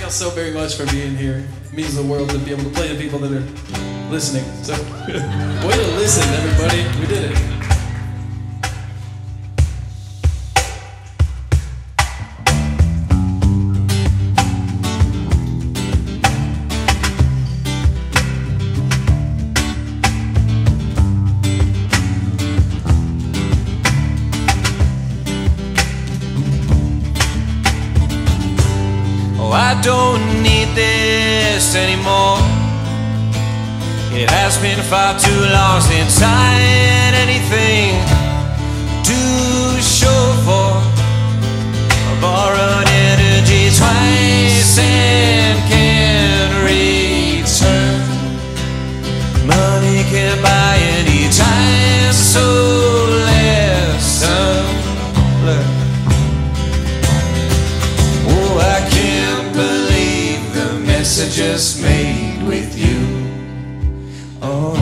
So very much for being here. It means the world to be able to play to people that are listening. So, way to listen, everybody. We did it. I don't need this anymore. It has been far too long since I had anything to show for. I borrowed energy twice and can't return. Money can't buy any time, so lesson learned. Oh, I can't believe the messages made with you. Oh.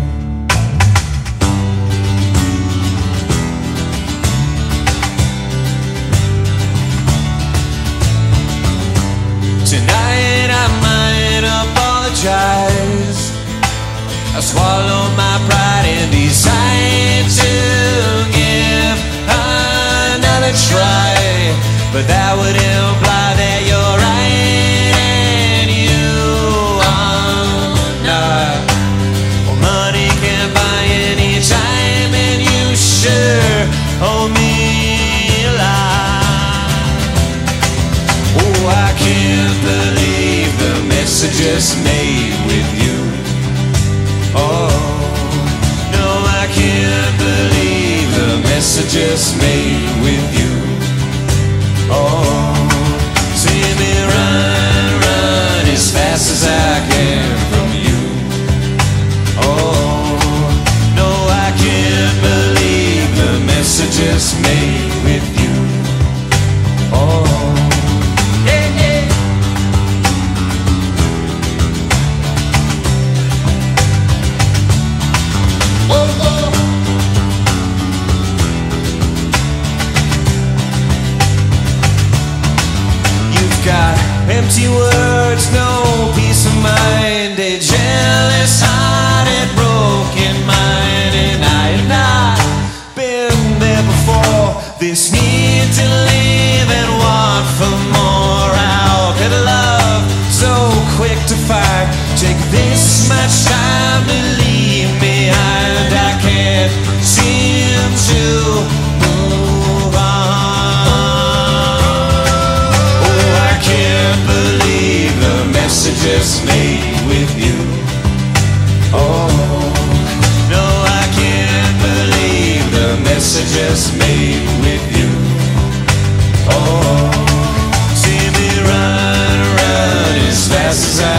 Tonight I might apologize. I swallow my pride and decide to give another try. But that would imply that you're right and you are not. Well, money can't buy any time, and you sure owe me a lot. Oh, I can't believe the messages made with you. Oh, no, I can't believe the messages made with you. Oh, see me run, run as fast as I can from you. Oh, no, I can't believe the messages made with you. Oh, yeah, yeah. Oh, oh. Got empty words, no peace of mind, a jealous heart and broken mind. And I have not been there before. This need to live and want for more. How could love so quick to find take this much time to leave behind? I can't seem to move on. Can't believe the messages made with you. Oh, no, I can't believe the messages made with you. Oh, see me run, run as fast as I